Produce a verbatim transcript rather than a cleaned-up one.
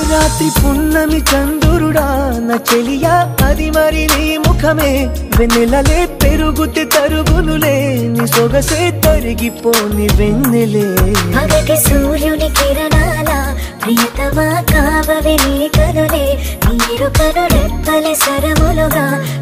రాత్రి పున్నమి చందురుడా నా చెలియా అది మరి నీ ముఖమే వెన్నెలలే పెరుగుతే తరుగునులే నీ సొగసే తరిగిపోని వెన్నెలే పగటి సూర్యుని కిరణాల ప్రియతమా కావవే నీ కనులే నీరు కను రెప్పలే సరములుగా